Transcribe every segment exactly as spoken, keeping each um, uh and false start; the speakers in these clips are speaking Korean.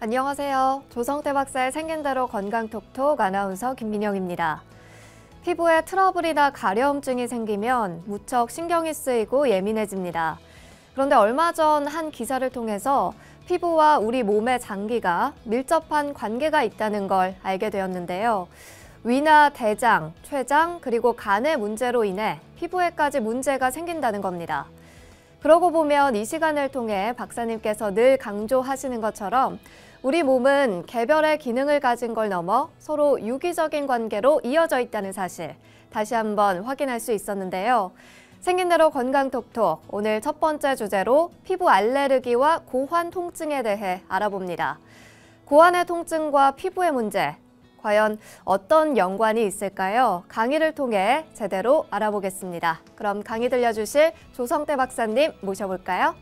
안녕하세요. 조성태 박사의 생긴대로 건강톡톡 아나운서 김민영입니다. 피부에 트러블이나 가려움증이 생기면 무척 신경이 쓰이고 예민해집니다. 그런데 얼마 전 한 기사를 통해서 피부와 우리 몸의 장기가 밀접한 관계가 있다는 걸 알게 되었는데요. 위나 대장, 췌장, 그리고 간의 문제로 인해 피부에까지 문제가 생긴다는 겁니다. 그러고 보면 이 시간을 통해 박사님께서 늘 강조하시는 것처럼 우리 몸은 개별의 기능을 가진 걸 넘어 서로 유기적인 관계로 이어져 있다는 사실 다시 한번 확인할 수 있었는데요. 생긴 대로 건강톡톡, 오늘 첫 번째 주제로 피부 알레르기와 고환 통증에 대해 알아봅니다. 고환의 통증과 피부의 문제, 과연 어떤 연관이 있을까요? 강의를 통해 제대로 알아보겠습니다. 그럼 강의 들려주실 조성태 박사님 모셔볼까요?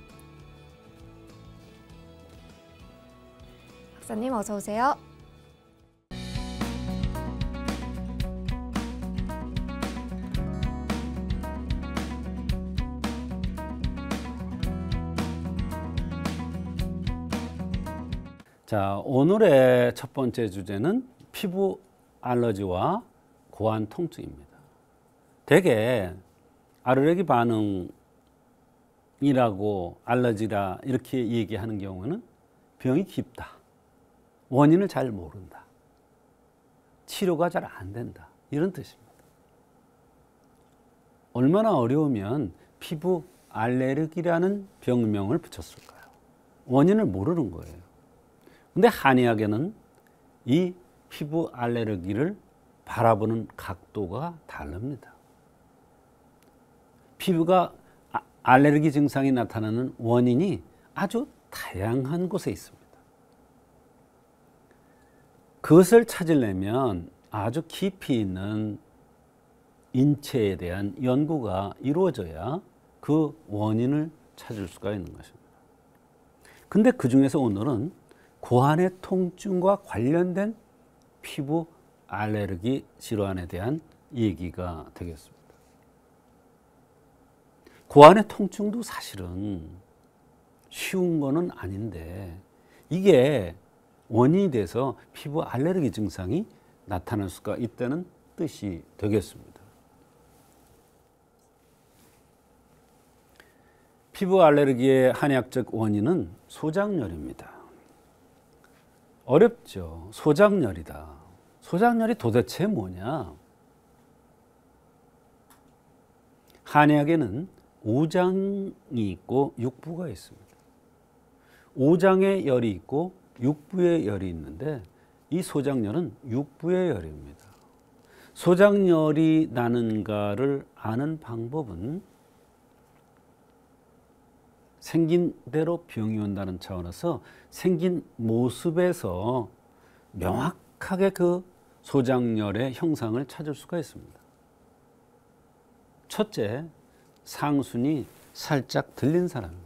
박사님 어서 오세요. 자, 오늘의 첫 번째 주제는 피부 알러지와 고환 통증입니다. 대개 알레르기 반응이라고 알러지라 이렇게 얘기하는 경우는 병이 깊다, 원인을 잘 모른다, 치료가 잘 안 된다, 이런 뜻입니다. 얼마나 어려우면 피부 알레르기라는 병명을 붙였을까요? 원인을 모르는 거예요. 근데 한의학에는 이 피부 알레르기를 바라보는 각도가 다릅니다. 피부가 알레르기 증상이 나타나는 원인이 아주 다양한 곳에 있습니다. 그것을 찾으려면 아주 깊이 있는 인체에 대한 연구가 이루어져야 그 원인을 찾을 수가 있는 것입니다. 근데 그 중에서 오늘은 고환의 통증과 관련된 피부 알레르기 질환에 대한 얘기가 되겠습니다. 고환의 통증도 사실은 쉬운 거는 아닌데 이게 원인이 돼서 피부 알레르기 증상이 나타날 수가 있다는 뜻이 되겠습니다. 피부 알레르기의 한의학적 원인은 소장열입니다. 어렵죠. 소장열이다. 소장열이 도대체 뭐냐? 한의학에는 오장이 있고 육부가 있습니다. 오장의 열이 있고 육부의 열이 있는데 이 소장열은 육부의 열입니다. 소장열이 나는가를 아는 방법은 생긴 대로 병이 온다는 차원에서 생긴 모습에서 명확하게 그 소장열의 형상을 찾을 수가 있습니다. 첫째, 상순이 살짝 들린 사람입니다.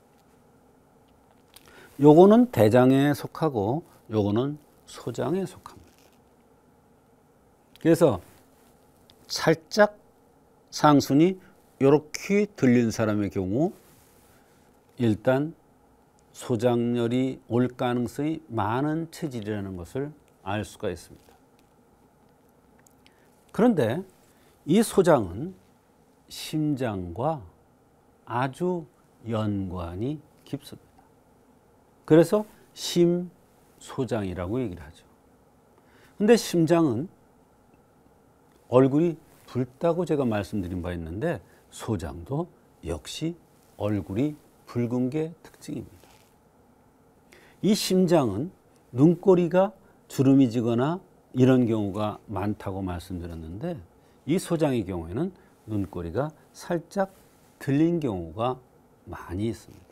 요거는 대장에 속하고 요거는 소장에 속합니다. 그래서 살짝 상순이 이렇게 들린 사람의 경우 일단 소장열이 올 가능성이 많은 체질이라는 것을 알 수가 있습니다. 그런데 이 소장은 심장과 아주 연관이 깊습니다. 그래서 심소장이라고 얘기를 하죠. 그런데 심장은 얼굴이 붉다고 제가 말씀드린 바 있는데 소장도 역시 얼굴이 붉은 게 특징입니다. 이 심장은 눈꼬리가 주름이 지거나 이런 경우가 많다고 말씀드렸는데 이 소장의 경우에는 눈꼬리가 살짝 들린 경우가 많이 있습니다.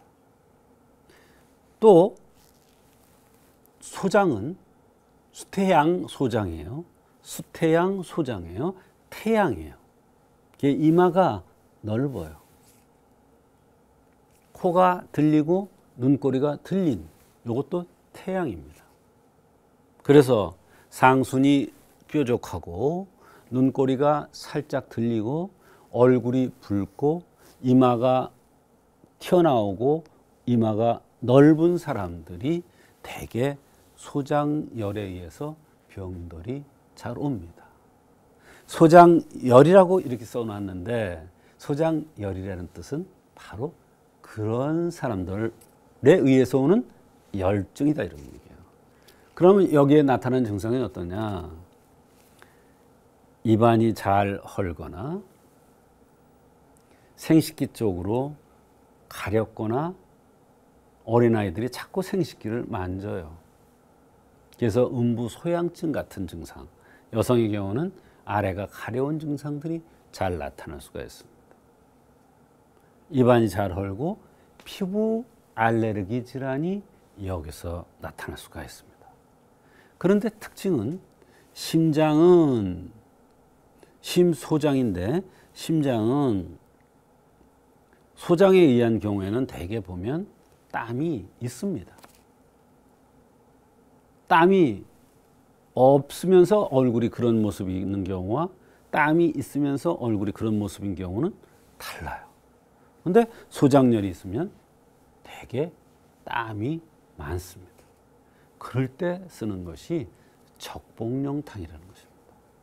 또 소장은 수태양 소장이에요. 수태양 소장이에요. 태양이에요. 이마가 넓어요. 코가 들리고 눈꼬리가 들린 이것도 태양입니다. 그래서 상순이 뾰족하고 눈꼬리가 살짝 들리고 얼굴이 붉고 이마가 튀어나오고 이마가 넓은 사람들이 대개 소장열에 의해서 병들이 잘 옵니다. 소장열이라고 이렇게 써놨는데 소장열이라는 뜻은 바로 그런 사람들에 의해서 오는 열증이다 이런 얘기예요. 그러면 여기에 나타나는 증상이 어떠냐? 입안이 잘 헐거나 생식기 쪽으로 가렵거나 어린아이들이 자꾸 생식기를 만져요. 그래서 음부 소양증 같은 증상, 여성의 경우는 아래가 가려운 증상들이 잘 나타날 수가 있습니다. 입안이 잘 헐고 피부 알레르기 질환이 여기서 나타날 수가 있습니다. 그런데 특징은 심장은 심소장인데 심장은 소장에 의한 경우에는 대개 보면 땀이 있습니다. 땀이 없으면서 얼굴이 그런 모습이 있는 경우와 땀이 있으면서 얼굴이 그런 모습인 경우는 달라요. 그런데 소장열이 있으면 대개 땀이 많습니다. 그럴 때 쓰는 것이 적복용탕이라는 것입니다.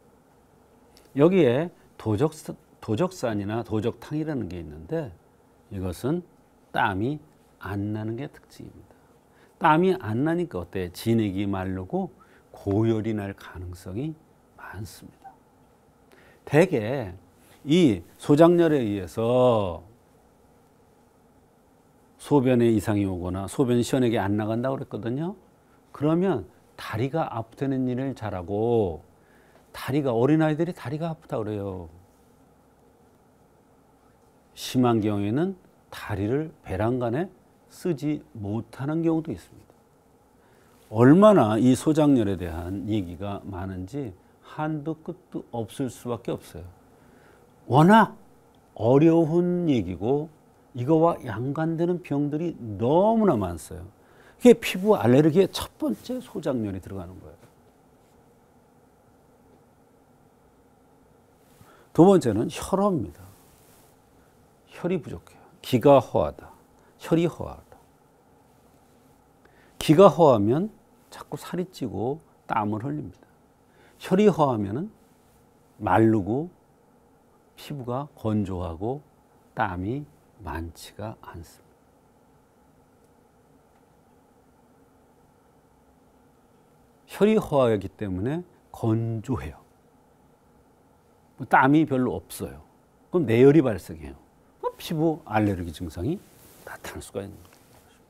여기에 도적, 도적산이나 도적탕이라는 게 있는데 이것은 땀이 안 나는 게 특징입니다. 땀이 안 나니까 어때? 진액이 마르고 고열이 날 가능성이 많습니다. 대개 이 소장열에 의해서 소변에 이상이 오거나 소변이 시원하게 안 나간다고 그랬거든요. 그러면 다리가 아프다는 일을 잘하고 다리가 어린아이들이 다리가 아프다 그래요. 심한 경우에는 다리를 배란간에 쓰지 못하는 경우도 있습니다. 얼마나 이 소장열에 대한 얘기가 많은지 한도 끝도 없을 수밖에 없어요. 워낙 어려운 얘기고 이거와 연관되는 병들이 너무나 많아요. 그게 피부 알레르기의 첫 번째 소장열이 들어가는 거예요. 두 번째는 혈허입니다. 혈이 부족해요. 기가 허하다. 혈이 허하다. 기가 허하면 자꾸 살이 찌고 땀을 흘립니다. 혈이 허하면 마르고 피부가 건조하고 땀이 많지가 않습니다. 혈이 허하기 때문에 건조해요. 땀이 별로 없어요. 그럼 내열이 발생해요. 피부 알레르기 증상이 나타날 수가 있는 것입니다.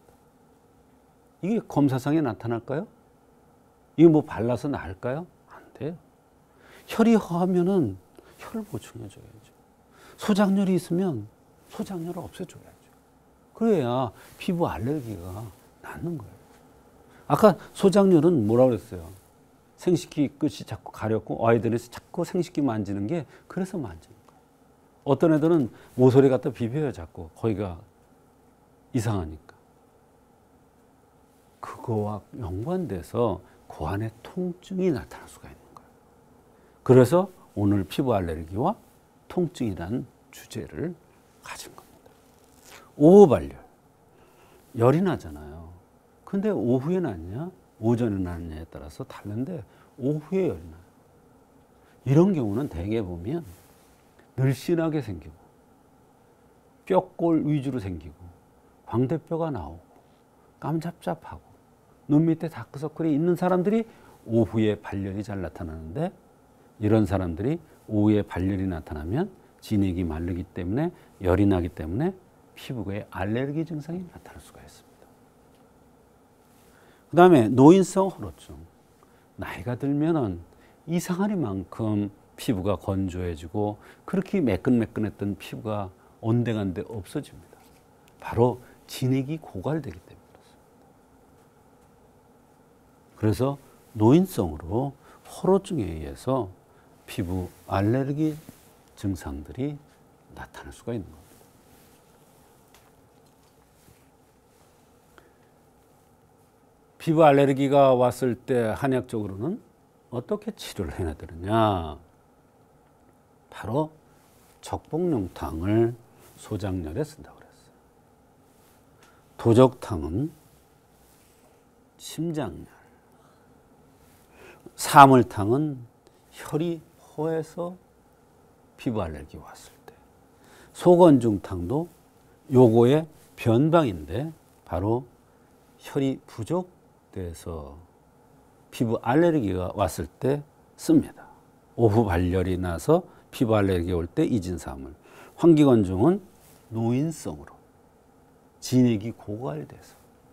이게 검사상에 나타날까요? 이거 뭐 발라서 나을까요? 안 돼요. 혈이 허하면은 혈을 보충해줘야죠. 소장열이 있으면 소장열을 없애줘야죠. 그래야 피부 알레르기가 낫는 거예요. 아까 소장열은 뭐라고 그랬어요? 생식기 끝이 자꾸 가렵고 아이들이 자꾸 생식기 만지는 게 그래서 만지는 거예요. 어떤 애들은 모서리 갖다 비벼요. 자꾸 거기가 이상하니까. 그거와 연관돼서 고안의 통증이 나타날 수가 있는 거예요. 그래서 오늘 피부 알레르기와 통증이라는 주제를 가진 겁니다. 오후 발열. 열이 나잖아요. 근데 오후에 났냐, 오전에 났냐에 따라서 다른데 오후에 열이 나요. 이런 경우는 대개 보면 늘씬하게 생기고 뼈골 위주로 생기고 광대뼈가 나오고 깜잡잡하고 눈 밑에 다크서클이 있는 사람들이 오후에 발열이 잘 나타나는데 이런 사람들이 오후에 발열이 나타나면 진액이 마르기 때문에 열이 나기 때문에 피부에 알레르기 증상이 나타날 수가 있습니다. 그 다음에 노인성 혈호증. 나이가 들면은 이상하리만큼 피부가 건조해지고 그렇게 매끈매끈했던 피부가 온데간데 없어집니다. 바로 진액이 고갈되기 때문에 그렇습니다. 그래서 노인성으로 혈호증에 의해서 피부 알레르기 증상들이 나타날 수가 있는 겁니다. 피부 알레르기가 왔을 때 한약적으로는 어떻게 치료를 해야 되느냐? 바로 적복용탕을 소장열에 쓴다고 그랬어요. 도적탕은 심장열, 사물탕은 혈이 허해서 피부 알레르기 왔을 때, 소건중탕도 요거의 변방인데 바로 혈이 부족돼서 피부 알레르기가 왔을 때 씁니다. 오후 발열이 나서 피부 알레르기 올 때 이진사물. 환기건중은 노인성으로 진액이 고갈돼서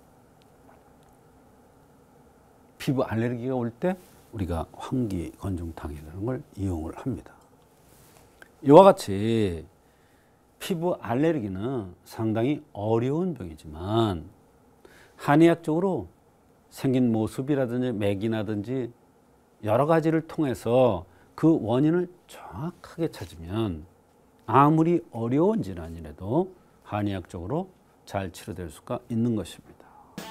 피부 알레르기가 올 때 우리가 환기건중탕이라는 걸 이용을 합니다. 이와 같이 피부 알레르기는 상당히 어려운 병이지만 한의학적으로 생긴 모습이라든지 맥이라든지 여러 가지를 통해서 그 원인을 정확하게 찾으면 아무리 어려운 질환이라도 한의학적으로 잘 치료될 수가 있는 것입니다.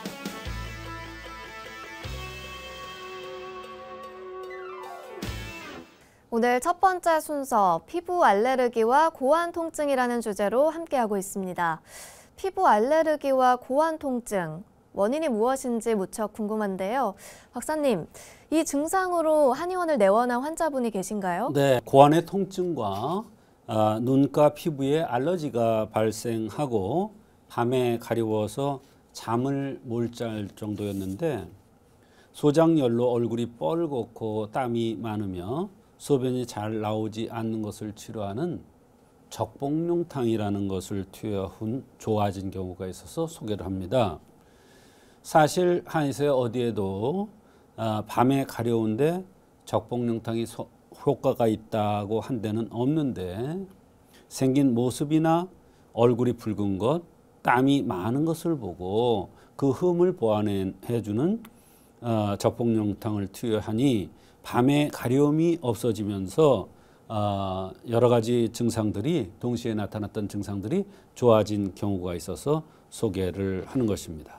오늘 첫 번째 순서 피부 알레르기와 고환 통증이라는 주제로 함께하고 있습니다. 피부 알레르기와 고환 통증, 원인이 무엇인지 무척 궁금한데요. 박사님, 이 증상으로 한의원을 내원한 환자분이 계신가요? 네, 고환의 통증과 아, 눈가 피부에 알러지가 발생하고 밤에 가려워서 잠을 못 잘 정도였는데 소장열로 얼굴이 뻘겋고 땀이 많으며 소변이 잘 나오지 않는 것을 치료하는 적복용탕이라는 것을 투여한 좋아진 경우가 있어서 소개를 합니다. 사실 한의사에 어디에도 밤에 가려운데 적복용탕이 효과가 있다고 한 데는 없는데 생긴 모습이나 얼굴이 붉은 것, 땀이 많은 것을 보고 그 흠을 보완해주는 적복용탕을 투여하니 밤에 가려움이 없어지면서 여러 가지 증상들이 동시에 나타났던 증상들이 좋아진 경우가 있어서 소개를 하는 것입니다.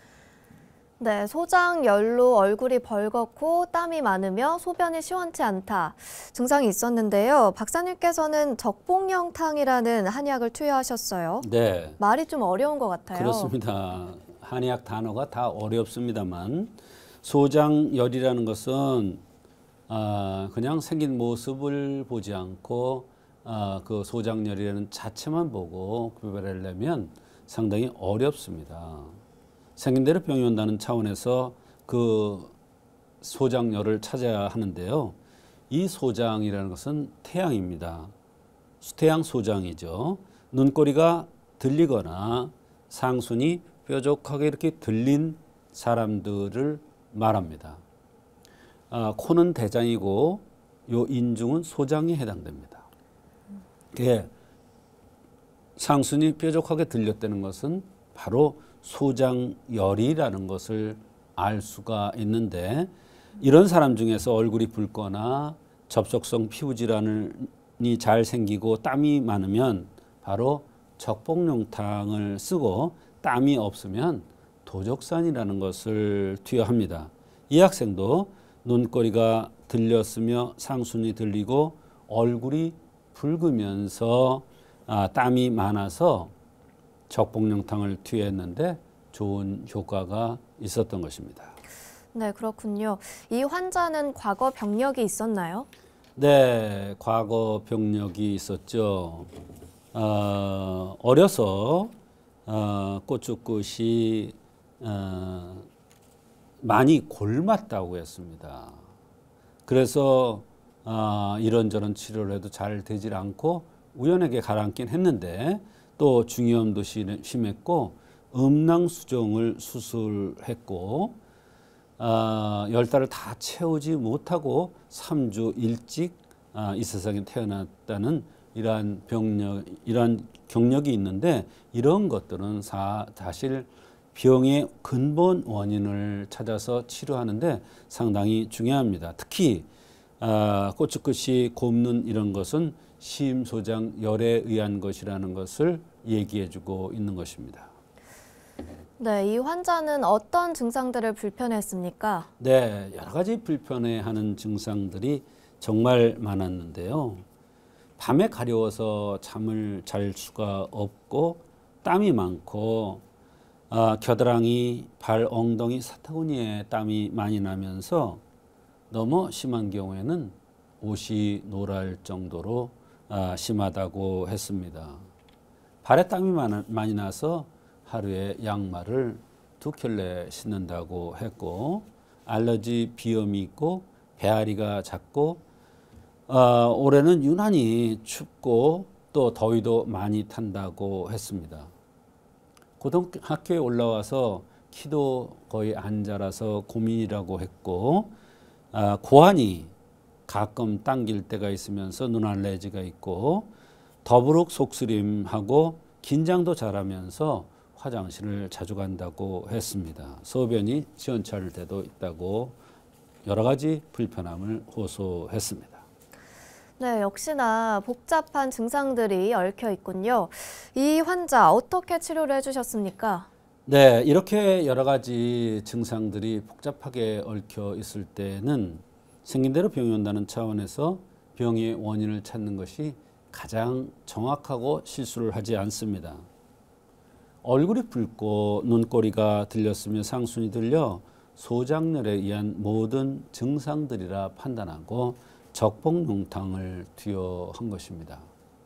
네, 소장열로 얼굴이 벌겋고 땀이 많으며 소변이 시원치 않다 증상이 있었는데요. 박사님께서는 적복용탕이라는 한의학을 투여하셨어요. 네, 말이 좀 어려운 것 같아요. 그렇습니다. 한의학 단어가 다 어렵습니다만 소장열이라는 것은 아, 그냥 생긴 모습을 보지 않고 아, 그 소장열이라는 자체만 보고 구별하려면 상당히 어렵습니다. 생긴 대로 병이 온다는 차원에서 그 소장열을 찾아야 하는데요. 이 소장이라는 것은 태양입니다. 수태양 소장이죠. 눈꼬리가 들리거나 상순이 뾰족하게 이렇게 들린 사람들을 말합니다. 아, 코는 대장이고 요 인중은 소장에 해당됩니다. 예, 상순이 뾰족하게 들렸다는 것은 바로 소장열이라는 것을 알 수가 있는데 이런 사람 중에서 얼굴이 붉거나 접촉성 피부 질환이 잘 생기고 땀이 많으면 바로 적복용탕을 쓰고 땀이 없으면 도적산이라는 것을 투여합니다. 이 학생도 눈꼬리가 들렸으며 상순이 들리고 얼굴이 붉으면서 아, 땀이 많아서 적복용탕을 투여했는데 좋은 효과가 있었던 것입니다. 네, 그렇군요. 이 환자는 과거 병력이 있었나요? 네, 과거 병력이 있었죠. 어, 어려서 어, 고추끝이 어, 많이 골맞다고 했습니다. 그래서 어, 이런저런 치료를 해도 잘 되질 않고 우연하게 가라앉긴 했는데 또 중이염도 심했고 음낭수정을 수술했고 어, 열 달을 다 채우지 못하고 삼 주 일찍 어, 이 세상에 태어났다는 이러한 병력, 이러한 경력이 있는데 이런 것들은 사, 사실 병의 근본 원인을 찾아서 치료하는데 상당히 중요합니다. 특히 어, 고추끝이 곱는 이런 것은 심소장 열에 의한 것이라는 것을 얘기해주고 있는 것입니다. 네, 이 환자는 어떤 증상들을 불편했습니까? 네, 여러 가지 불편해하는 증상들이 정말 많았는데요. 밤에 가려워서 잠을 잘 수가 없고 땀이 많고 어, 겨드랑이, 발, 엉덩이, 사타구니에 땀이 많이 나면서 너무 심한 경우에는 옷이 노랄 정도로 아, 심하다고 했습니다. 발에 땀이 많이 나서 하루에 양말을 두 켤레 신는다고 했고, 알러지 비염이 있고 배앓이가 잦고, 어, 올해는 유난히 춥고 또 더위도 많이 탄다고 했습니다. 고등학교에 올라와서 키도 거의 안 자라서 고민이라고 했고, 아, 고환이 가끔 당길 때가 있으면서 눈 알레르기가 있고, 더부룩 속쓰림하고 긴장도 잘하면서 화장실을 자주 간다고 했습니다. 소변이 시원찮을 때도 있다고 여러 가지 불편함을 호소했습니다. 네, 역시나 복잡한 증상들이 얽혀 있군요. 이 환자 어떻게 치료를 해주셨습니까? 네, 이렇게 여러 가지 증상들이 복잡하게 얽혀 있을 때는 생긴 대로 병이 온다는 차원에서 병의 원인을 찾는 것이 가장 정확하고 실수를 하지 않습니다. 얼굴이 붉고 눈꼬리가 들렸으며 상순이 들려 소장열에 의한 모든 증상들이라 판단하고 적복용탕을 투여한 것입니다.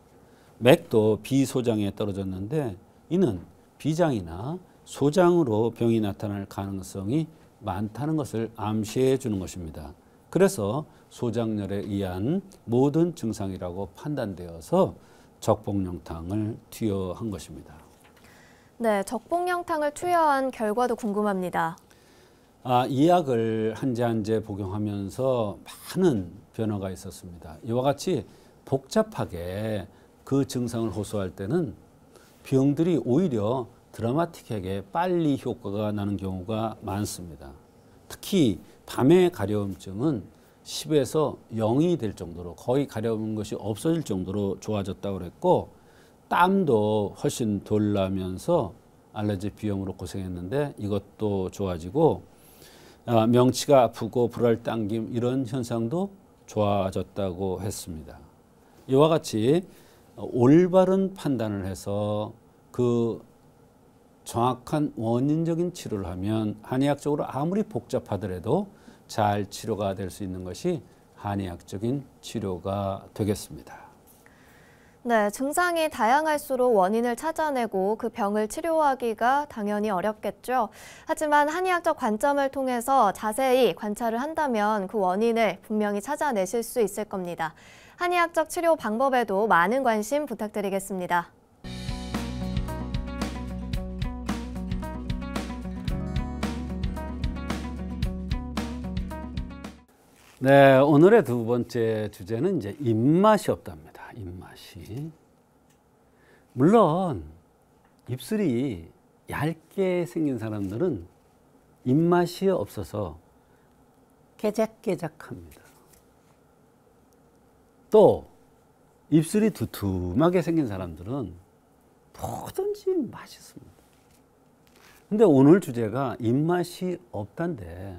맥도 비소장에 떨어졌는데 이는 비장이나 소장으로 병이 나타날 가능성이 많다는 것을 암시해 주는 것입니다. 그래서 소장열에 의한 모든 증상이라고 판단되어서 적복용탕을 투여한 것입니다. 네, 적복용탕을 투여한 결과도 궁금합니다. 아, 이 약을 한제 한제 복용하면서 많은 변화가 있었습니다. 이와 같이 복잡하게 그 증상을 호소할 때는 병들이 오히려 드라마틱하게 빨리 효과가 나는 경우가 많습니다. 특히 밤의 가려움증은 십에서 영이 될 정도로 거의 가려운 것이 없어질 정도로 좋아졌다고 그랬고, 땀도 훨씬 덜 나면서 알레르기 비염으로 고생했는데 이것도 좋아지고, 아, 명치가 아프고 불알 당김 이런 현상도 좋아졌다고 했습니다. 이와 같이 올바른 판단을 해서 그 정확한 원인적인 치료를 하면 한의학적으로 아무리 복잡하더라도 잘 치료가 될 수 있는 것이 한의학적인 치료가 되겠습니다. 네, 증상이 다양할수록 원인을 찾아내고 그 병을 치료하기가 당연히 어렵겠죠. 하지만 한의학적 관점을 통해서 자세히 관찰을 한다면 그 원인을 분명히 찾아내실 수 있을 겁니다. 한의학적 치료 방법에도 많은 관심 부탁드리겠습니다. 네, 오늘의 두 번째 주제는 이제 입맛이 없답니다. 입맛이. 물론 입술이 얇게 생긴 사람들은 입맛이 없어서 깨작깨작합니다. 또 입술이 두툼하게 생긴 사람들은 뭐든지 맛있습니다. 근데 오늘 주제가 입맛이 없단데,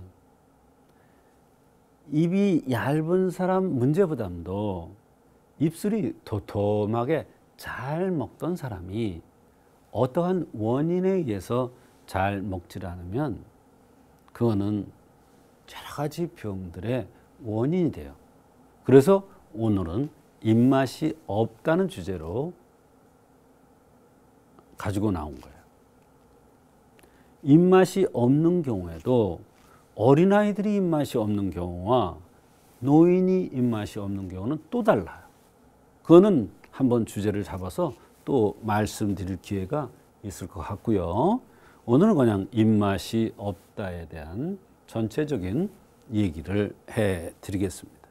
입이 얇은 사람 문제보다도 입술이 도톰하게 잘 먹던 사람이 어떠한 원인에 의해서 잘 먹질 않으면 그거는 여러 가지 병들의 원인이 돼요. 그래서 오늘은 입맛이 없다는 주제로 가지고 나온 거예요. 입맛이 없는 경우에도 어린아이들이 입맛이 없는 경우와 노인이 입맛이 없는 경우는 또 달라요. 그거는 한번 주제를 잡아서 또 말씀드릴 기회가 있을 것 같고요. 오늘은 그냥 입맛이 없다에 대한 전체적인 얘기를 해드리겠습니다.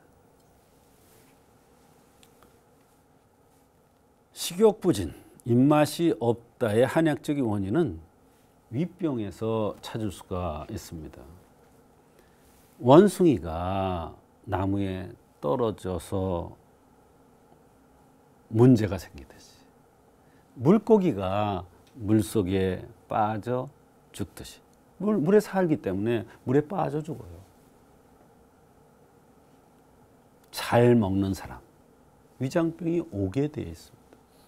식욕부진, 입맛이 없다의 한약적인 원인은 위병에서 찾을 수가 있습니다. 원숭이가 나무에 떨어져서 문제가 생기듯이, 물고기가 물속에 빠져 죽듯이, 물, 물에 살기 때문에 물에 빠져 죽어요. 잘 먹는 사람, 위장병이 오게 되어 있습니다.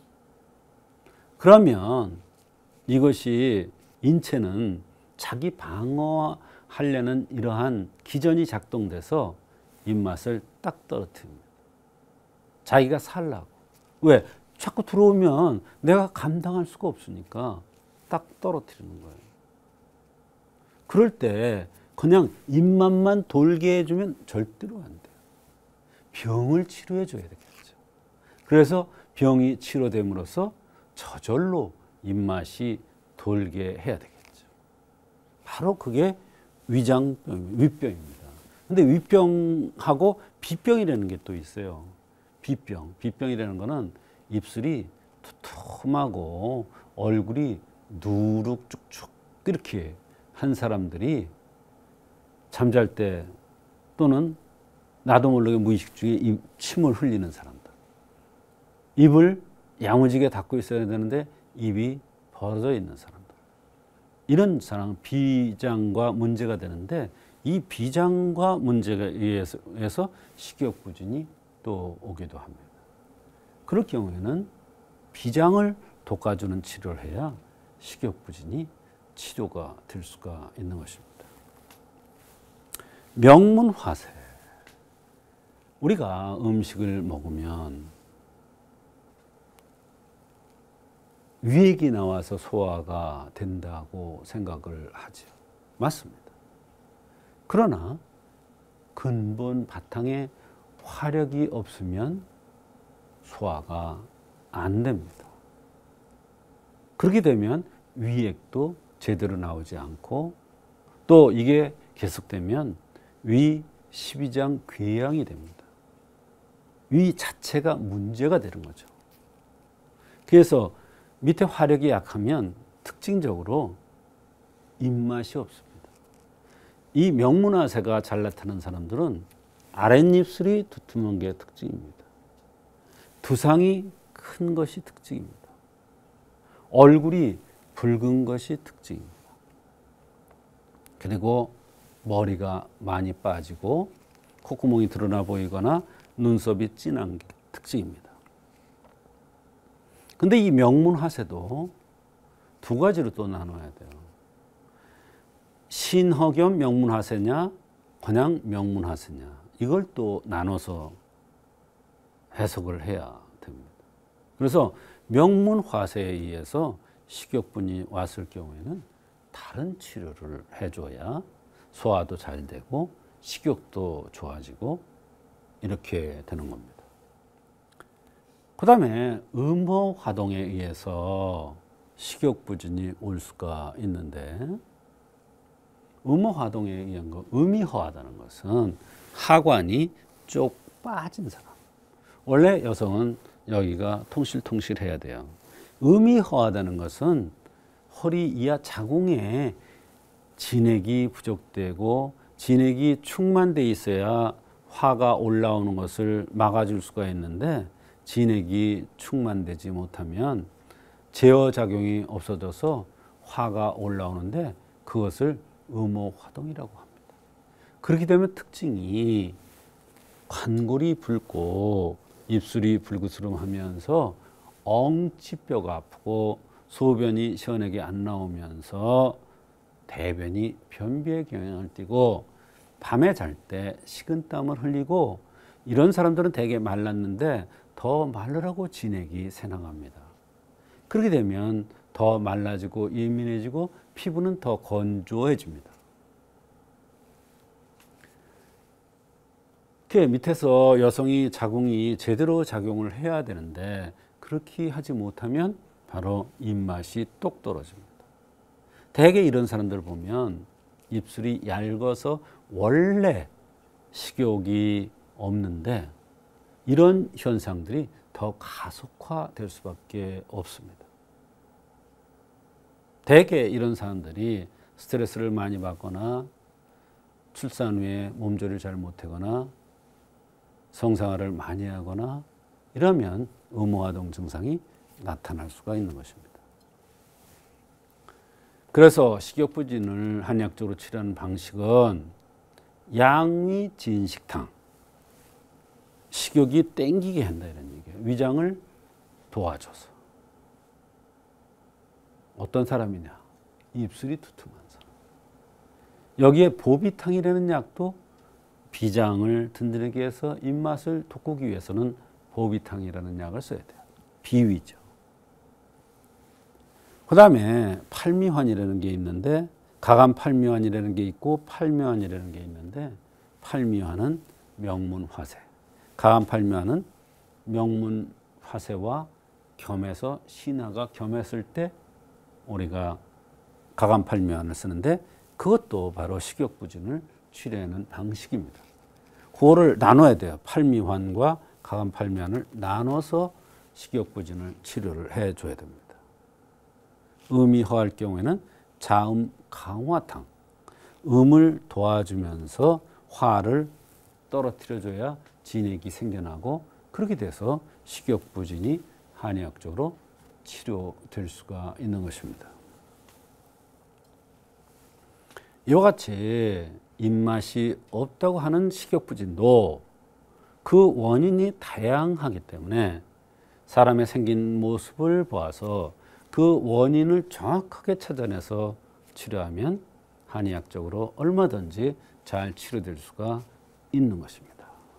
그러면 이것이 인체는 자기 방어하려는 이러한 기전이 작동돼서 입맛을 딱 떨어뜨립니다. 자기가 살라고. 왜? 자꾸 들어오면 내가 감당할 수가 없으니까 딱 떨어뜨리는 거예요. 그럴 때 그냥 입맛만 돌게 해주면 절대로 안 돼요. 병을 치료해 줘야 되겠죠. 그래서 병이 치료됨으로써 저절로 입맛이 돌게 해야 되겠죠. 바로 그게 위장병, 윗병입니다. 근데 윗병하고 비병이라는 게 또 있어요. 비병. 비병이라는 거는 입술이 두툼하고 얼굴이 누룩쭉쭉 이렇게 한 사람들이 잠잘 때 또는 나도 모르게 무의식 중에 입, 침을 흘리는 사람들. 입을 야무지게 닫고 있어야 되는데 입이 벌어져 있는 사람들. 이런 사람은 비장과 문제가 되는데 이 비장과 문제가 의해서 식욕부진이 또 오기도 합니다. 그럴 경우에는 비장을 돋궈주는 치료를 해야 식욕부진이 치료가 될 수가 있는 것입니다. 명문화세. 우리가 음식을 먹으면 위액이 나와서 소화가 된다고 생각을 하죠. 맞습니다. 그러나 근본 바탕에 화력이 없으면 소화가 안 됩니다. 그렇게 되면 위액도 제대로 나오지 않고 또 이게 계속되면 위 십이장 궤양이 됩니다. 위 자체가 문제가 되는 거죠. 그래서 밑에 화력이 약하면 특징적으로 입맛이 없습니다. 이 명문화세가 잘 나타나는 사람들은 아랫입술이 두툼한 게 특징입니다. 두상이 큰 것이 특징입니다. 얼굴이 붉은 것이 특징입니다. 그리고 머리가 많이 빠지고 콧구멍이 드러나 보이거나 눈썹이 진한 게 특징입니다. 근데 이 명문화세도 두 가지로 또 나눠야 돼요. 신허겸 명문화세냐, 그냥 명문화세냐. 이걸 또 나눠서 해석을 해야 됩니다. 그래서 명문화세에 의해서 식욕분이 왔을 경우에는 다른 치료를 해줘야 소화도 잘 되고 식욕도 좋아지고 이렇게 되는 겁니다. 그 다음에 음호화동에 의해서 식욕부진이 올 수가 있는데 음호화동에 의한 거, 음이 허하다는 것은 하관이 쪽 빠진 사람. 원래 여성은 여기가 통실통실해야 돼요. 음이 허하다는 것은 허리 이하 자궁에 진액이 부족되고 진액이 충만돼 있어야 화가 올라오는 것을 막아줄 수가 있는데 진액이 충만되지 못하면 제어작용이 없어져서 화가 올라오는데 그것을 음호화동이라고 합니다. 그렇게 되면 특징이 관골이 붉고 입술이 불그스름하면서 엉치뼈가 아프고 소변이 시원하게 안 나오면서 대변이 변비의 경향을 띠고 밤에 잘 때 식은땀을 흘리고 이런 사람들은 되게 말랐는데 더 마르라고 진액이 새나갑니다. 그렇게 되면 더 말라지고 예민해지고 피부는 더 건조해집니다. 이렇게 밑에서 여성이 자궁이 제대로 작용을 해야 되는데 그렇게 하지 못하면 바로 입맛이 똑 떨어집니다. 대개 이런 사람들 보면 입술이 얇아서 원래 식욕이 없는데 이런 현상들이 더 가속화될 수밖에 없습니다. 대개 이런 사람들이 스트레스를 많이 받거나 출산 후에 몸조리를 잘 못하거나 성생활을 많이 하거나 이러면 음호화동 증상이 나타날 수가 있는 것입니다. 그래서 식욕부진을 한약적으로 치료하는 방식은 양위진식탕, 식욕이 땡기게 한다 이런 얘기예요. 위장을 도와줘서. 어떤 사람이냐? 입술이 두툼한 사람. 여기에 보비탕이라는 약도 비장을 든든하게 해서 입맛을 돋구기 위해서는 보비탕이라는 약을 써야 돼요. 비위죠. 그 다음에 팔미환이라는 게 있는데 가감팔미환이라는 게 있고 팔미환이라는 게 있는데 팔미환은 명문화세, 가감팔미환은 명문화세와 겸해서 신화가 겸했을 때 우리가 가감팔미환을 쓰는데 그것도 바로 식욕부진을 치료하는 방식입니다. 그거를 나눠야 돼요. 팔미환과 가감팔미환을 나눠서 식욕부진을 치료를 해줘야 됩니다. 음이 허할 경우에는 자음 강화탕, 음을 도와주면서 화를 떨어뜨려줘야 진액이 생겨나고 그렇게 돼서 식욕부진이 한의학적으로 치료될 수가 있는 것입니다. 이와 같이 입맛이 없다고 하는 식욕부진도 그 원인이 다양하기 때문에 사람의 생긴 모습을 보아서 그 원인을 정확하게 찾아내서 치료하면 한의학적으로 얼마든지 잘 치료될 수가 있는 것입니다.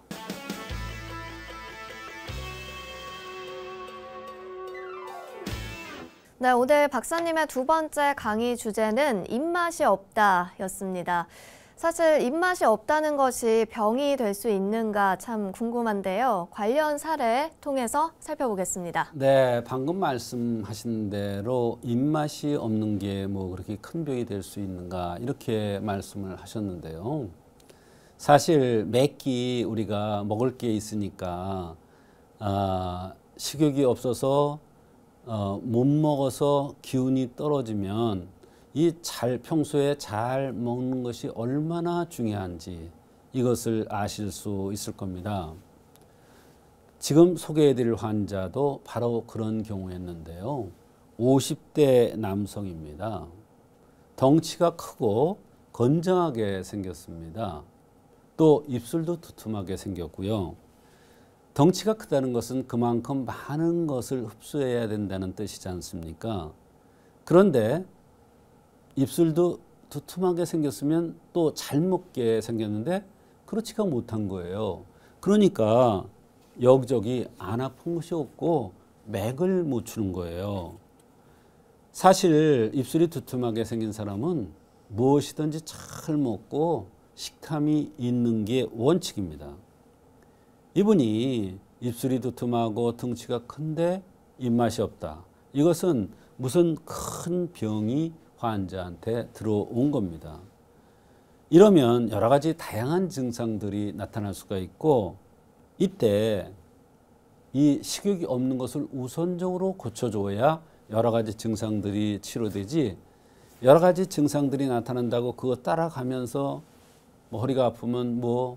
네, 오늘 박사님의 두 번째 강의 주제는 입맛이 없다였습니다. 사실 입맛이 없다는 것이 병이 될 수 있는가 참 궁금한데요. 관련 사례 통해서 살펴보겠습니다. 네, 방금 말씀하신 대로 입맛이 없는 게 뭐 그렇게 큰 병이 될 수 있는가 이렇게 말씀을 하셨는데요. 사실 매끼 우리가 먹을 게 있으니까 아, 식욕이 없어서 어, 못 먹어서 기운이 떨어지면 이 잘 평소에 잘 먹는 것이 얼마나 중요한지 이것을 아실 수 있을 겁니다. 지금 소개해드릴 환자도 바로 그런 경우였는데요. 오십 대 남성입니다. 덩치가 크고 건장하게 생겼습니다. 또 입술도 두툼하게 생겼고요. 덩치가 크다는 것은 그만큼 많은 것을 흡수해야 된다는 뜻이지 않습니까? 그런데 입술도 두툼하게 생겼으면 또 잘 먹게 생겼는데 그렇지가 못한 거예요. 그러니까 여기저기 안 아픈 것이 없고 맥을 못 추는 거예요. 사실 입술이 두툼하게 생긴 사람은 무엇이든지 잘 먹고 식탐이 있는 게 원칙입니다. 이분이 입술이 두툼하고 덩치가 큰데 입맛이 없다. 이것은 무슨 큰 병이 환자한테 들어온 겁니다. 이러면 여러 가지 다양한 증상들이 나타날 수가 있고 이때 이 식욕이 없는 것을 우선적으로 고쳐줘야 여러 가지 증상들이 치료되지 여러 가지 증상들이 나타난다고 그거 따라가면서 뭐 허리가 아프면 뭐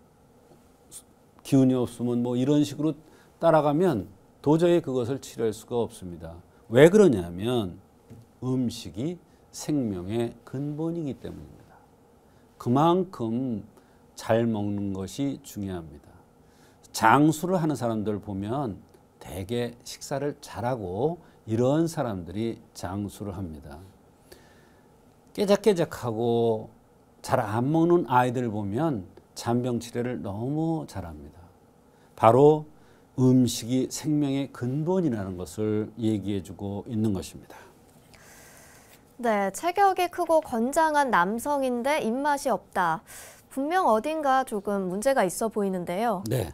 기운이 없으면 뭐 이런 식으로 따라가면 도저히 그것을 치료할 수가 없습니다. 왜 그러냐면 음식이 생명의 근본이기 때문입니다. 그만큼 잘 먹는 것이 중요합니다. 장수를 하는 사람들 보면 대개 식사를 잘하고 이런 사람들이 장수를 합니다. 깨작깨작하고 잘 안 먹는 아이들 보면 잔병 치료를 너무 잘합니다. 바로 음식이 생명의 근본이라는 것을 얘기해주고 있는 것입니다. 네, 체격이 크고 건장한 남성인데 입맛이 없다. 분명 어딘가 조금 문제가 있어 보이는데요. 네,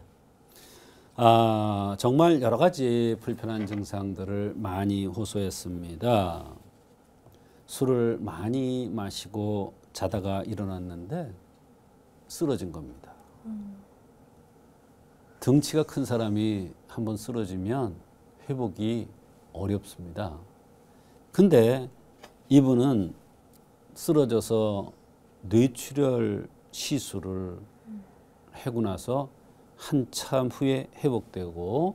아, 정말 여러 가지 불편한 증상들을 많이 호소했습니다. 술을 많이 마시고 자다가 일어났는데 쓰러진 겁니다. 음. 덩치가 큰 사람이 한번 쓰러지면 회복이 어렵습니다. 근데 이분은 쓰러져서 뇌출혈 시술을 하고 나서 한참 후에 회복되고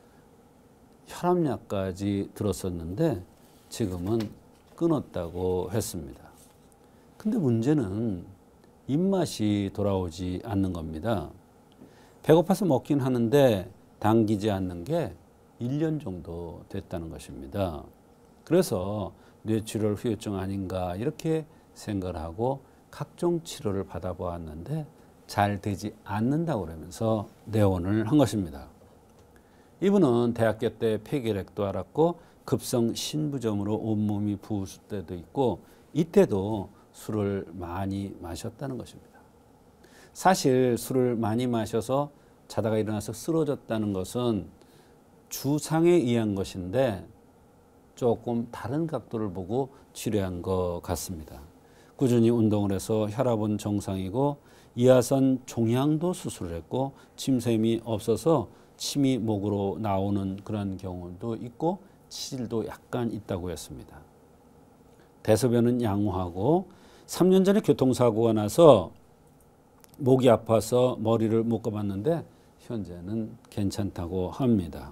혈압약까지 들었었는데 지금은 끊었다고 했습니다. 근데 문제는 입맛이 돌아오지 않는 겁니다. 배고파서 먹긴 하는데 당기지 않는 게 일 년 정도 됐다는 것입니다. 그래서 뇌출혈 후유증 아닌가 이렇게 생각을 하고 각종 치료를 받아보았는데 잘 되지 않는다고 그러면서 내원을 한 것입니다. 이분은 대학교 때 폐결핵도 앓았고 급성 신부점으로 온몸이 부을 때도 있고 이때도 술을 많이 마셨다는 것입니다. 사실 술을 많이 마셔서 자다가 일어나서 쓰러졌다는 것은 주상에 의한 것인데 조금 다른 각도를 보고 치료한 것 같습니다. 꾸준히 운동을 해서 혈압은 정상이고 이하선 종양도 수술을 했고 침샘이 없어서 침이 목으로 나오는 그런 경우도 있고 치질도 약간 있다고 했습니다. 대소변은 양호하고 삼 년 전에 교통사고가 나서 목이 아파서 머리를 묶어봤는데 현재는 괜찮다고 합니다.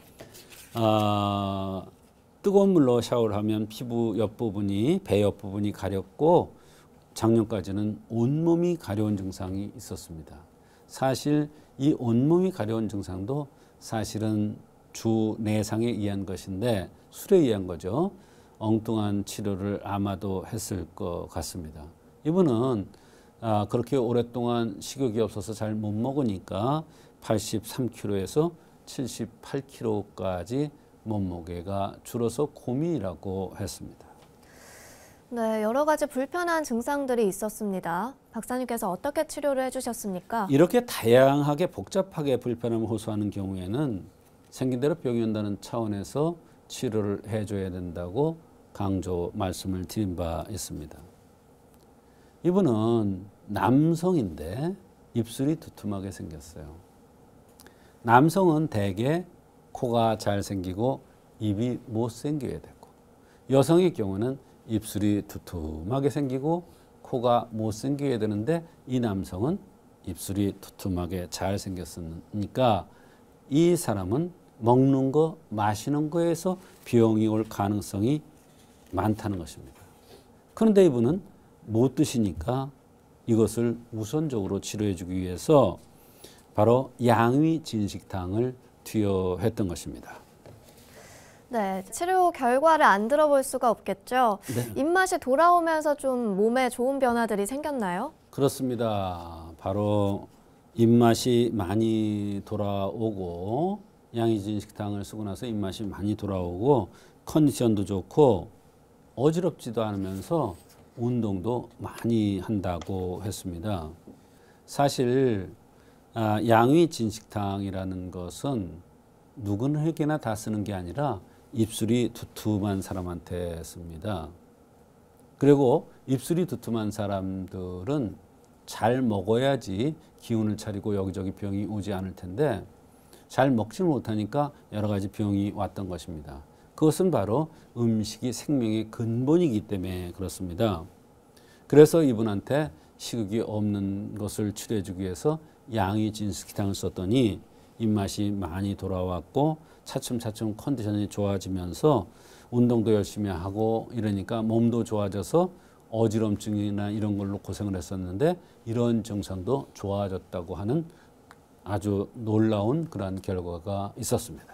아, 뜨거운 물로 샤워를 하면 피부 옆부분이 배 옆부분이 가렵고 작년까지는 온몸이 가려운 증상이 있었습니다. 사실 이 온몸이 가려운 증상도 사실은 주 내상에 의한 것인데 술에 의한 거죠. 엉뚱한 치료를 아마도 했을 것 같습니다. 이분은 아, 그렇게 오랫동안 식욕이 없어서 잘 못 먹으니까 팔십삼 킬로그램에서 칠십팔 킬로그램까지 몸무게가 줄어서 고민이라고 했습니다. 네, 여러 가지 불편한 증상들이 있었습니다. 박사님께서 어떻게 치료를 해주셨습니까? 이렇게 다양하게 복잡하게 불편함을 호소하는 경우에는 생긴 대로 병이 온다는 차원에서 치료를 해줘야 된다고 강조 말씀을 드린 바 있습니다. 이분은 남성인데 입술이 두툼하게 생겼어요. 남성은 대개 코가 잘 생기고 입이 못생겨야 되고 여성의 경우는 입술이 두툼하게 생기고 코가 못생겨야 되는데 이 남성은 입술이 두툼하게 잘 생겼으니까 이 사람은 먹는 거, 마시는 거에서 병이 올 가능성이 많다는 것입니다. 그런데 이분은 못 드시니까 이것을 우선적으로 치료해 주기 위해서 바로 양위 진식탕을 투여했던 것입니다. 네, 치료 결과를 안 들어볼 수가 없겠죠. 네. 입맛이 돌아오면서 좀 몸에 좋은 변화들이 생겼나요? 그렇습니다. 바로 입맛이 많이 돌아오고 양위 진식탕을 쓰고 나서 입맛이 많이 돌아오고 컨디션도 좋고 어지럽지도 않으면서 운동도 많이 한다고 했습니다. 사실 아, 양위 진식탕이라는 것은 누구에게나 다 쓰는 게 아니라 입술이 두툼한 사람한테 씁니다. 그리고 입술이 두툼한 사람들은 잘 먹어야지 기운을 차리고 여기저기 병이 오지 않을 텐데 잘 먹지 못하니까 여러 가지 병이 왔던 것입니다. 그것은 바로 음식이 생명의 근본이기 때문에 그렇습니다. 그래서 이분한테 식욕이 없는 것을 치료해 주기 위해서 양위 진식탕을 썼더니 입맛이 많이 돌아왔고 차츰차츰 컨디션이 좋아지면서 운동도 열심히 하고 이러니까 몸도 좋아져서 어지럼증이나 이런 걸로 고생을 했었는데 이런 증상도 좋아졌다고 하는 아주 놀라운 그런 결과가 있었습니다.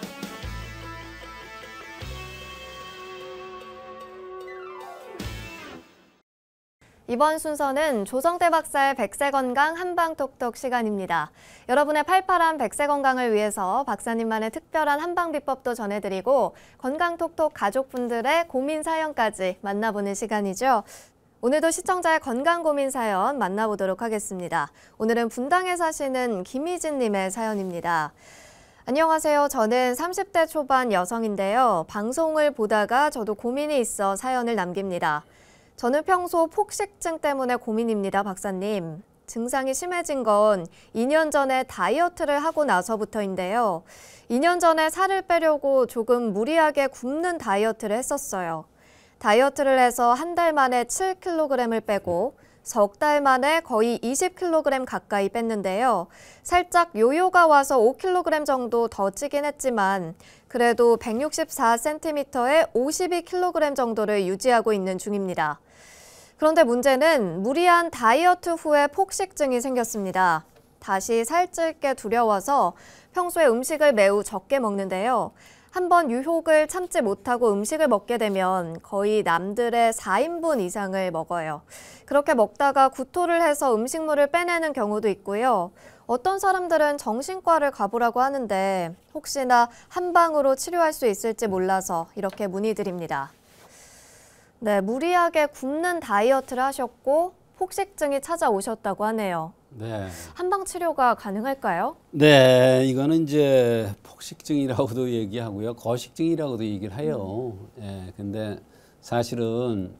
이번 순서는 조성태 박사의 백세 건강 한방톡톡 시간입니다. 여러분의 팔팔한 백세 건강을 위해서 박사님만의 특별한 한방 비법도 전해드리고 건강톡톡 가족분들의 고민 사연까지 만나보는 시간이죠. 오늘도 시청자의 건강 고민 사연 만나보도록 하겠습니다. 오늘은 분당에 사시는 김희진님의 사연입니다. 안녕하세요. 저는 삼십 대 초반 여성인데요. 방송을 보다가 저도 고민이 있어 사연을 남깁니다. 저는 평소 폭식증 때문에 고민입니다, 박사님. 증상이 심해진 건 이 년 전에 다이어트를 하고 나서부터인데요. 이 년 전에 살을 빼려고 조금 무리하게 굶는 다이어트를 했었어요. 다이어트를 해서 한 달 만에 칠 킬로그램을 빼고 석 달 만에 거의 이십 킬로그램 가까이 뺐는데요. 살짝 요요가 와서 오 킬로그램 정도 더 찌긴 했지만 그래도 백육십사 센티미터에 오십이 킬로그램 정도를 유지하고 있는 중입니다. 그런데 문제는 무리한 다이어트 후에 폭식증이 생겼습니다. 다시 살찔 게 두려워서 평소에 음식을 매우 적게 먹는데요. 한번 유혹을 참지 못하고 음식을 먹게 되면 거의 남들의 사 인분 이상을 먹어요. 그렇게 먹다가 구토를 해서 음식물을 빼내는 경우도 있고요. 어떤 사람들은 정신과를 가보라고 하는데 혹시나 한방으로 치료할 수 있을지 몰라서 이렇게 문의드립니다. 네, 무리하게 굶는 다이어트를 하셨고 폭식증이 찾아오셨다고 하네요. 네. 한방 치료가 가능할까요? 네, 이거는 이제 폭식증이라고도 얘기하고요, 거식증이라고도 얘기를 해요. 음. 예, 근데 사실은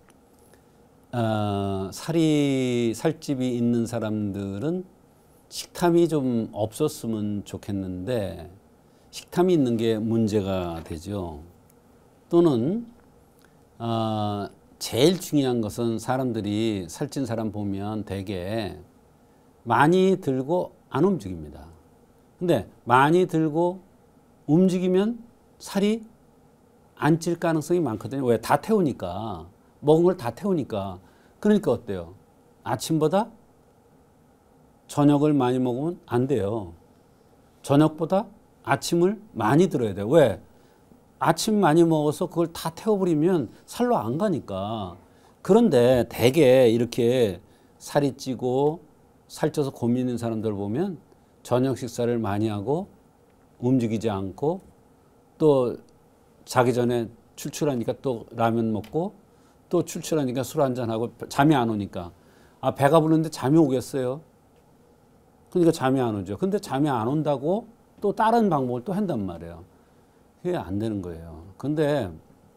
어, 살이 살집이 있는 사람들은 식탐이 좀 없었으면 좋겠는데 식탐이 있는 게 문제가 되죠. 또는 어, 제일 중요한 것은 사람들이 살찐 사람 보면 되게 많이 들고 안 움직입니다. 근데 많이 들고 움직이면 살이 안 찔 가능성이 많거든요. 왜? 다 태우니까. 먹은 걸 다 태우니까. 그러니까 어때요? 아침보다 저녁을 많이 먹으면 안 돼요. 저녁보다 아침을 많이 들어야 돼요. 왜? 아침 많이 먹어서 그걸 다 태워버리면 살로 안 가니까. 그런데 대개 이렇게 살이 찌고 살쪄서 고민있는 사람들 보면 저녁 식사를 많이 하고 움직이지 않고 또 자기 전에 출출하니까 또 라면 먹고 또 출출하니까 술 한잔하고 잠이 안 오니까 아 배가 부르는데 잠이 오겠어요? 그러니까 잠이 안 오죠. 근데 잠이 안 온다고 또 다른 방법을 또 한단 말이에요. 그게 안 되는 거예요. 근데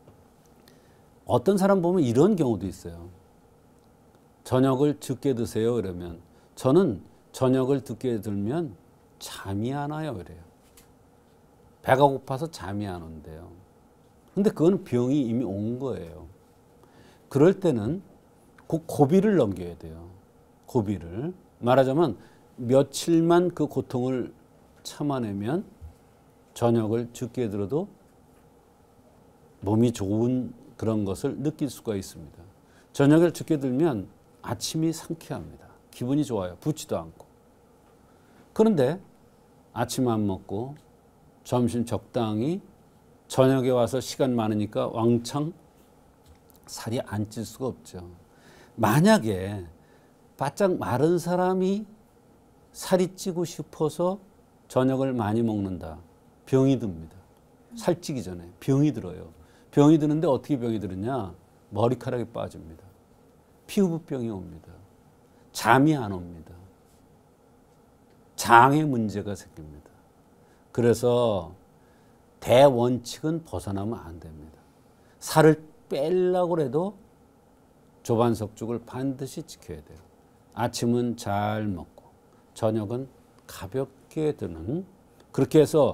어떤 사람 보면 이런 경우도 있어요. 저녁을 적게 드세요 그러면 저는 저녁을 늦게 들면 잠이 안 와요 그래요. 배가 고파서 잠이 안 온대요. 근데 그건 병이 이미 온 거예요. 그럴 때는 그 고비를 넘겨야 돼요. 고비를. 말하자면 며칠만 그 고통을 참아내면 저녁을 적게 들어도 몸이 좋은 그런 것을 느낄 수가 있습니다. 저녁을 적게 들면 아침이 상쾌합니다. 기분이 좋아요. 붓지도 않고. 그런데 아침 안 먹고 점심 적당히 저녁에 와서 시간 많으니까 왕창 살이 안 찔 수가 없죠. 만약에 바짝 마른 사람이 살이 찌고 싶어서 저녁을 많이 먹는다. 병이 듭니다. 살찌기 전에 병이 들어요. 병이 드는데 어떻게 병이 들었냐? 머리카락이 빠집니다. 피부병이 옵니다. 잠이 안 옵니다. 장에 문제가 생깁니다. 그래서 대원칙은 벗어나면 안 됩니다. 살을 빼려고 해도 조반석죽을 반드시 지켜야 돼요. 아침은 잘 먹고 저녁은 가볍게 드는, 그렇게 해서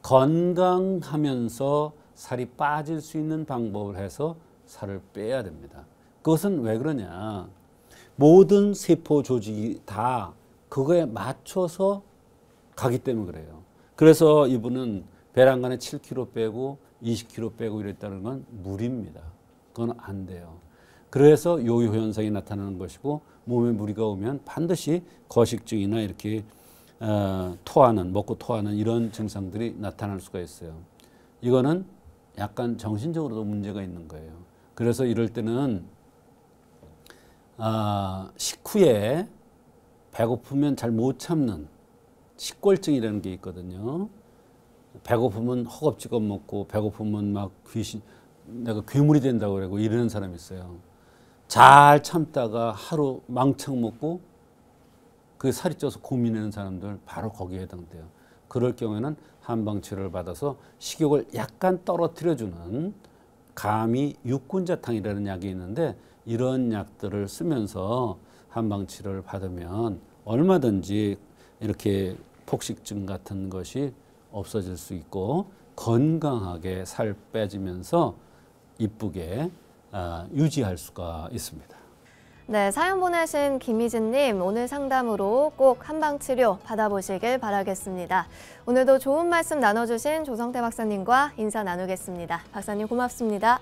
건강하면서 살이 빠질 수 있는 방법을 해서 살을 빼야 됩니다. 그것은 왜 그러냐? 모든 세포 조직이 다 그거에 맞춰서 가기 때문에 그래요. 그래서 이분은 배란간에 칠 킬로그램 빼고 이십 킬로그램 빼고 이랬다는 건 무리입니다. 그건 안 돼요. 그래서 요요 현상이 나타나는 것이고, 몸에 무리가 오면 반드시 거식증이나 이렇게 어, 토하는, 먹고 토하는 이런 증상들이 나타날 수가 있어요. 이거는 약간 정신적으로도 문제가 있는 거예요. 그래서 이럴 때는 아, 식후에 배고프면 잘 못 참는 식골증이라는 게 있거든요. 배고프면 허겁지겁 먹고 배고프면 막 귀신, 내가 괴물이 된다고 그러고 이러는 사람이 있어요. 잘 참다가 하루 망창 먹고 그 살이 쪄서 고민하는 사람들 바로 거기에 해당돼요. 그럴 경우에는 한방 치료를 받아서 식욕을 약간 떨어뜨려주는 감이 육군자탕이라는 약이 있는데, 이런 약들을 쓰면서 한방 치료를 받으면 얼마든지 이렇게 폭식증 같은 것이 없어질 수 있고 건강하게 살 빼지면서 이쁘게 유지할 수가 있습니다. 네, 사연 보내신 김희진님, 오늘 상담으로 꼭 한방치료 받아보시길 바라겠습니다. 오늘도 좋은 말씀 나눠주신 조성태 박사님과 인사 나누겠습니다. 박사님 고맙습니다.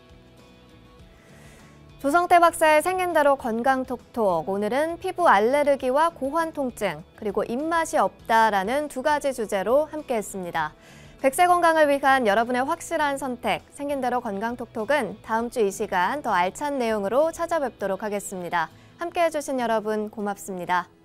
조성태 박사의 생긴대로 건강톡톡, 오늘은 피부 알레르기와 고환 통증, 그리고 입맛이 없다라는 두 가지 주제로 함께했습니다. 백세 건강을 위한 여러분의 확실한 선택, 생긴 대로 건강톡톡은 다음 주 이 시간 더 알찬 내용으로 찾아뵙도록 하겠습니다. 함께해 주신 여러분 고맙습니다.